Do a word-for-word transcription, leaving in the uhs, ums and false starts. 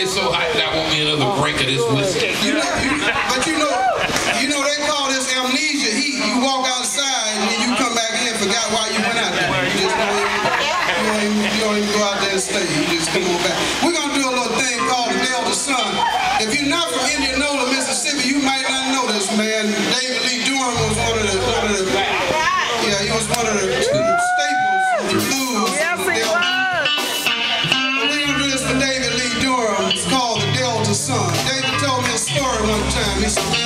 It's so hot that I want me another drink of this whiskey. You know, you, but you know, you know they call this amnesia heat. You walk outside and then you come back in and forgot why you went out there. You just don't even, you don't even, you don't even go out there and stay. You just come on back. We're gonna do a little thing called the Delta Sun. If you're not from Indianola, Mississippi, you might not know this man. David Lee Durham was one of the, one of the yeah, he was one of the staples of the blues. Yes, he was. But we're gonna do this for David Lee Durham. It's called the Delta Sun. David told me a story one time. He said,